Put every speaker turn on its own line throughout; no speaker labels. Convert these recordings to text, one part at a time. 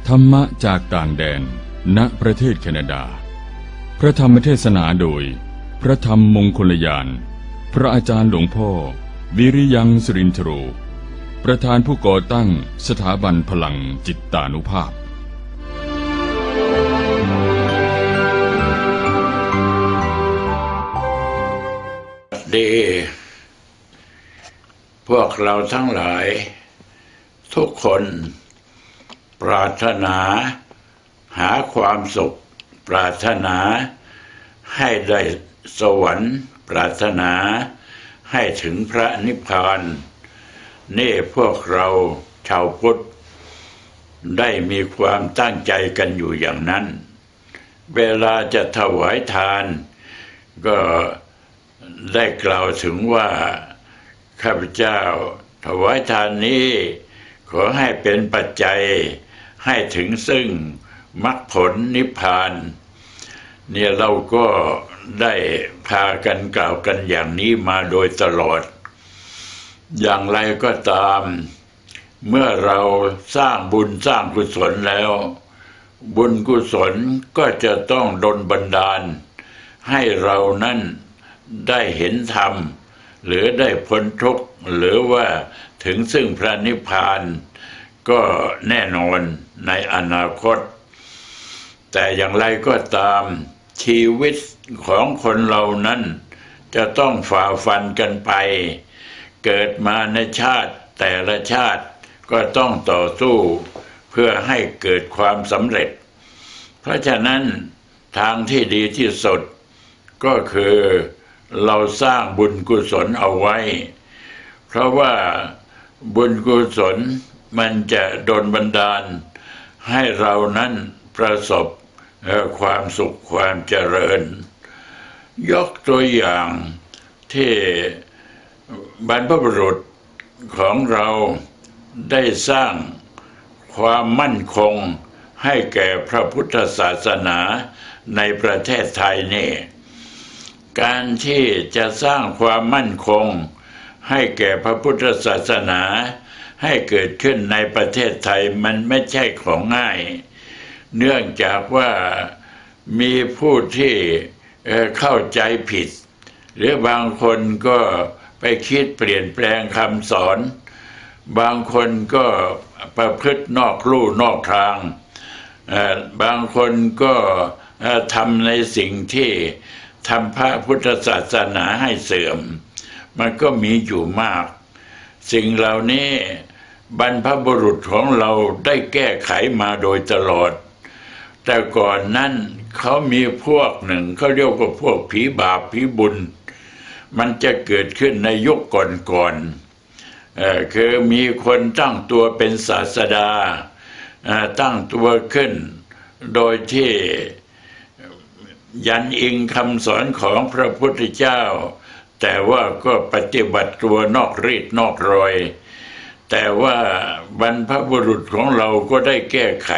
ธรรมะจากต่างแดนณประเทศแคนาดาพระธรรมเทศนาโดยพระธรรมมงคลยานพระอาจารย์หลวงพ่อวิริยังสุรินทโรประธานผู้ก่อตั้งสถาบันพลังจิตตานุภาพ
ดีพวกเราทั้งหลายทุกคนปรารถนาหาความสุขปรารถนาให้ได้สวรรค์ปรารถนาให้ถึงพระนิพพานนี่พวกเราชาวพุทธได้มีความตั้งใจกันอยู่อย่างนั้นเวลาจะถวายทานก็ได้กล่าวถึงว่าข้าพเจ้าถวายทานนี้ขอให้เป็นปัจจัยให้ถึงซึ่งมรรคผลนิพพานเนี่ยเราก็ได้พากันกล่าวกันอย่างนี้มาโดยตลอดอย่างไรก็ตามเมื่อเราสร้างบุญสร้างกุศลแล้วบุญกุศลก็จะต้องดลบันดาลให้เรานั้นได้เห็นธรรมหรือได้พ้นทุกข์หรือว่าถึงซึ่งพระนิพพานก็แน่นอนในอนาคตแต่อย่างไรก็ตามชีวิตของคนเรานั้นจะต้องฝ่าฟันกันไปเกิดมาในชาติแต่ละชาติก็ต้องต่อสู้เพื่อให้เกิดความสำเร็จเพราะฉะนั้นทางที่ดีที่สุดก็คือเราสร้างบุญกุศลเอาไว้เพราะว่าบุญกุศลมันจะดลบันดาลให้เรานั้นประสบความสุขความเจริญยกตัวอย่างที่บรรพบุรุษของเราได้สร้างความมั่นคงให้แก่พระพุทธศาสนาในประเทศไทยนี่การที่จะสร้างความมั่นคงให้แก่พระพุทธศาสนาให้เกิดขึ้นในประเทศไทยมันไม่ใช่ของง่ายเนื่องจากว่ามีผู้ที่เข้าใจผิดหรือบางคนก็ไปคิดเปลี่ยนแปลงคำสอนบางคนก็ประพฤตินอกลู่นอกทางบางคนก็ทำในสิ่งที่ทำพระพุทธศาสนาให้เสื่อมมันก็มีอยู่มากสิ่งเหล่านี้บรรพบุรุษของเราได้แก้ไขมาโดยตลอดแต่ก่อนนั้นเขามีพวกหนึ่งเขาเรียกว่าพวกผีบาปผีบุญมันจะเกิดขึ้นในยุคก่อนคือมีคนตั้งตัวเป็นศาสดาตั้งตัวขึ้นโดยที่ยันอิงคำสอนของพระพุทธเจ้าแต่ว่าก็ปฏิบัติตัวนอกรีดนอกรอยแต่ว่าบรรพบุรุษของเราก็ได้แก้ไข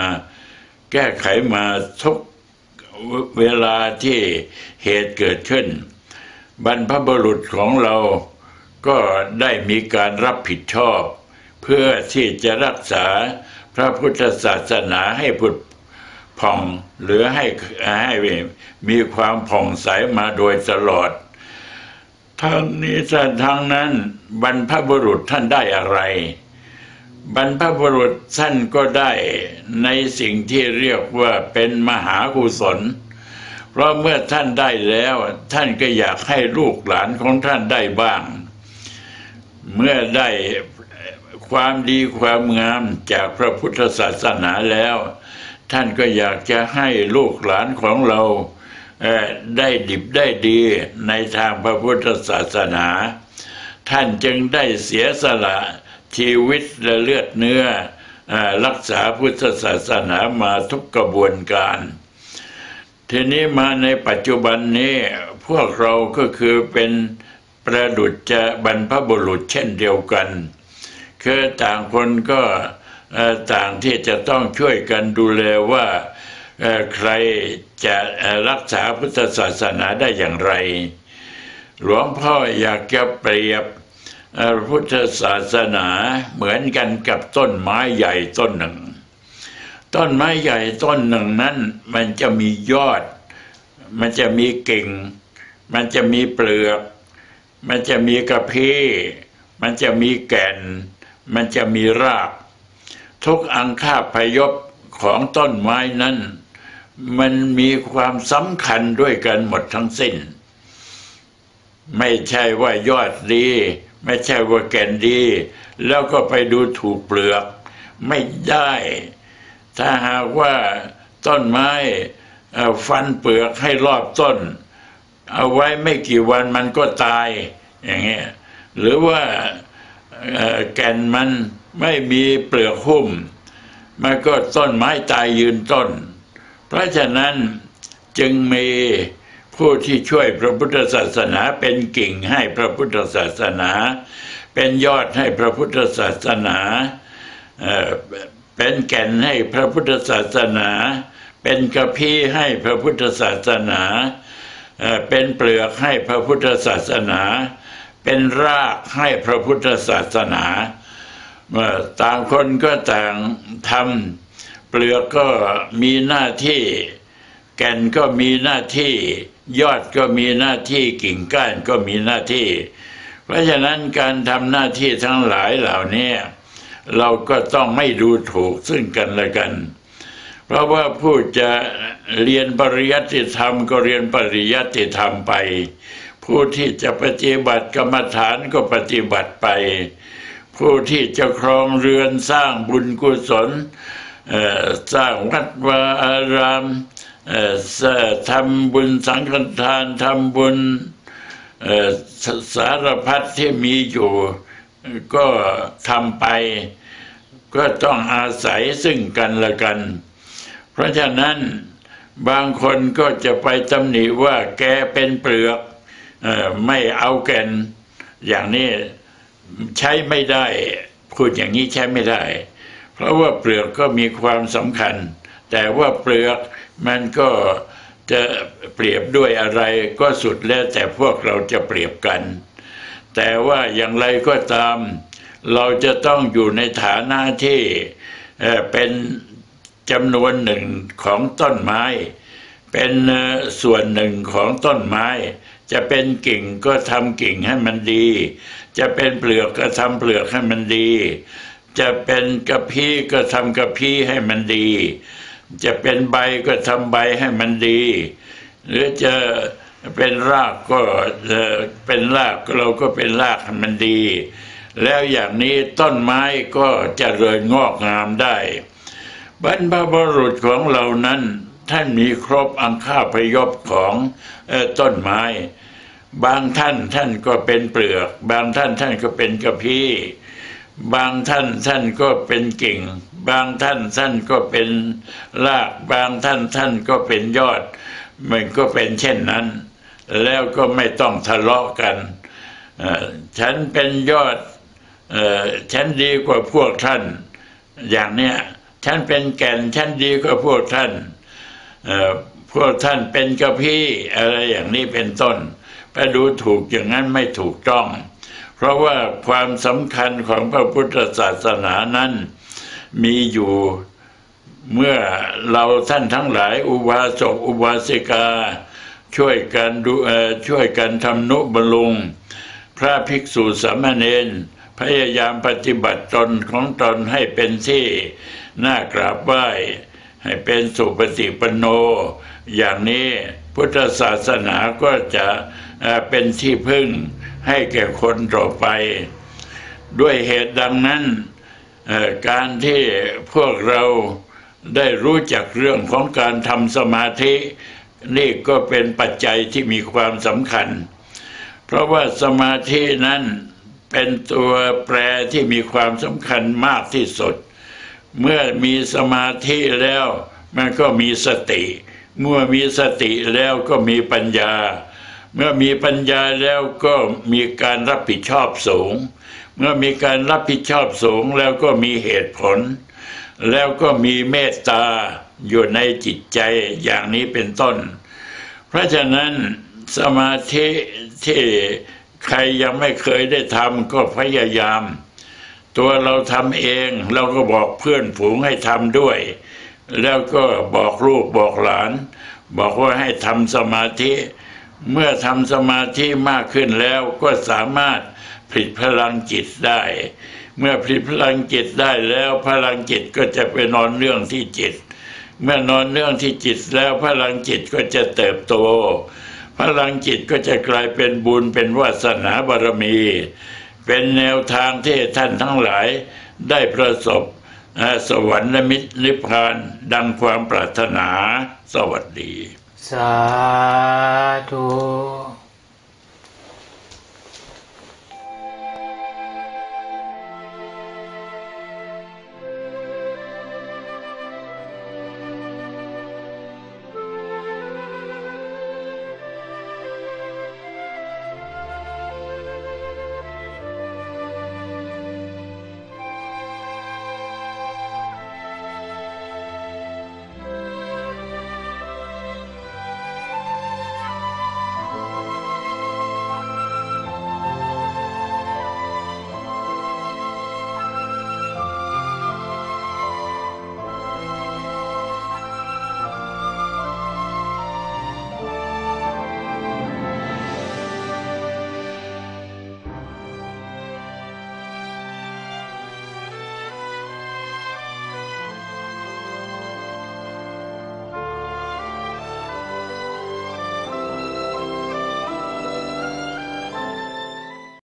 มาทุกเวลาที่เหตุเกิดขึ้นบรรพบุรุษของเราก็ได้มีการรับผิดชอบเพื่อที่จะรักษาพระพุทธศาสนาให้ผุดผ่องหรือให้มีความผ่องใสมาโดยตลอดทั้งนี้ทั้งนั้นบรรพบุรุษท่านได้อะไรบรรพบุรุษท่านก็ได้ในสิ่งที่เรียกว่าเป็นมหากุศลเพราะเมื่อท่านได้แล้วท่านก็อยากให้ลูกหลานของท่านได้บ้างเมื่อได้ความดีความงามจากพระพุทธศาสนาแล้วท่านก็อยากจะให้ลูกหลานของเราได้ดิบได้ดีในทางพระพุทธศาสนาท่านจึงได้เสียสละชีวิตและเลือดเนื้อรักษาพุทธศาสนามาทุกกระบวนการทีนี้มาในปัจจุบันนี้พวกเราก็คือเป็นประดุจจะบรรพบุรุษเช่นเดียวกันคือต่างคนก็ต่างที่จะต้องช่วยกันดูแลว่าใครจะรักษาพุทธศาสนาได้อย่างไรหลวงพ่ออยากจะเปรียบพุทธศาสนาเหมือนกันกับต้นไม้ใหญ่ต้นหนึ่งต้นไม้ใหญ่ต้นหนึ่งนั้นมันจะมียอดมันจะมีกิ่งมันจะมีเปลือกมันจะมีกระพี้มันจะมีแก่นมันจะมีรากทุกอังคาพยพของต้นไม้นั้นมันมีความสำคัญด้วยกันหมดทั้งสิ้นไม่ใช่ว่ายอดดีไม่ใช่ว่าแก่นดีแล้วก็ไปดูถูกเปลือกไม่ได้ถ้าหากว่าต้นไม้ฟันเปลือกให้รอบต้นเอาไว้ไม่กี่วันมันก็ตายอย่างเงี้ยหรือว่าแก่นมันไม่มีเปลือกหุ้มมันก็ต้นไม้ตายยืนต้นเพราะฉะนั้นจึงมีผู้ที่ช่วยพระพุทธศาสนาเป็นกิ่งให้พระพุทธศาสนาเป็นยอดให้พระพุทธศาสนาเป็นแก่นให้พระพุทธศาสนาเป็นกระพี้ให้พระพุทธศาสนาเป็นเปลือกให้พระพุทธศาสนาเป็นรากให้พระพุทธศาสนาต่างคนก็ต่างทำเปลือกก็มีหน้าที่แก่นก็มีหน้าที่ยอดก็มีหน้าที่กิ่งก้านก็มีหน้าที่เพราะฉะนั้นการทำหน้าที่ทั้งหลายเหล่านี้เราก็ต้องไม่ดูถูกซึ่งกันและกันเพราะว่าผู้จะเรียนปริยัติธรรมก็เรียนปริยัติธรรมไปผู้ที่จะปฏิบัติกรรมฐานก็ปฏิบัติไปผู้ที่จะครองเรือนสร้างบุญกุศลสร้างวัดวาอารามทำบุญสังฆทานทำบุญสารพัดที่มีอยู่ก็ทำไปก็ต้องอาศัยซึ่งกันและกันเพราะฉะนั้นบางคนก็จะไปตำหนิว่าแกเป็นเปลือกไม่เอาแก่นอย่างนี้ใช้ไม่ได้พูดอย่างนี้ใช้ไม่ได้เพราะว่าเปลือกก็มีความสำคัญแต่ว่าเปลือกมันก็จะเปรียบด้วยอะไรก็สุดแล้วแต่พวกเราจะเปรียบกันแต่ว่าอย่างไรก็ตามเราจะต้องอยู่ในฐานะที่เป็นจำนวนหนึ่งของต้นไม้เป็นส่วนหนึ่งของต้นไม้จะเป็นกิ่งก็ทำกิ่งให้มันดีจะเป็นเปลือกก็ทำเปลือกให้มันดีจะเป็นกระพี้ก็ทำกระพี้ให้มันดีจะเป็นใบก็ทำใบให้มันดีหรือจะเป็นรากก็เป็นรากเราก็เป็นรากให้มันดีแล้วอย่างนี้ต้นไม้ก็เจริญงอกงามได้บรรพบุรุษของเรานั้นท่านมีครบอังคาพยพของต้นไม้บางท่านก็เป็นเปลือกบางท่านก็เป็นกระพี้บางท่านก็เป็นกิ่งบางท่านก็เป็นรากบางท่านก็เป็นยอดมันก็เป็นเช่นนั้นแล้วก็ไม่ต้องทะเลาะกันฉันเป็นยอดฉันดีกว่าพวกท่านอย่างเนี้ยฉันเป็นแก่นฉันดีกว่าพวกท่านพวกท่านเป็นกระพี้อะไรอย่างนี้เป็นต้นไปดูถูกอย่างนั้นไม่ถูกต้องเพราะว่าความสำคัญของพระพุทธศาสนานั้นมีอยู่เมื่อเราท่านทั้งหลายอุบาสกอุบาสิกาช่วยกันทำนุบำรุงพระภิกษุสามเณรพยายามปฏิบัติตนของตนให้เป็นที่น่ากราบไหว้ให้เป็นสุปฏิปันโนอย่างนี้พุทธศาสนาก็จะเป็นที่พึ่งให้แก่คนต่อไปด้วยเหตุดังนั้นการที่พวกเราได้รู้จักเรื่องของการทำสมาธินี่ก็เป็นปัจจัยที่มีความสำคัญเพราะว่าสมาธินั้นเป็นตัวแปรที่มีความสำคัญมากที่สุดเมื่อมีสมาธิแล้วมันก็มีสติเมื่อมีสติแล้วก็มีปัญญาเมื่อมีปัญญาแล้วก็มีการรับผิดชอบสูงเมื่อมีการรับผิดชอบสูงแล้วก็มีเหตุผลแล้วก็มีเมตตาอยู่ในจิตใจอย่างนี้เป็นต้นเพราะฉะนั้นสมาธิที่ใครยังไม่เคยได้ทำก็พยายามตัวเราทำเองเราก็บอกเพื่อนฝูงให้ทำด้วยแล้วก็บอกลูกบอกหลานบอกว่าให้ทำสมาธิเมื่อทำสมาธิมากขึ้นแล้วก็สามารถผลิตพลังจิตได้เมื่อผลิตพลังจิตได้แล้วพลังจิตก็จะไปนอนเนื่องที่จิตเมื่อนอนเนื่องที่จิตแล้วพลังจิตก็จะเติบโตพลังจิตก็จะกลายเป็นบุญเป็นวาสนาบารมีเป็นแนวทางที่ท่านทั้งหลายได้ประสบสวรรค์และนิพพานดังความปรารถนาสวัสดี
สาธุ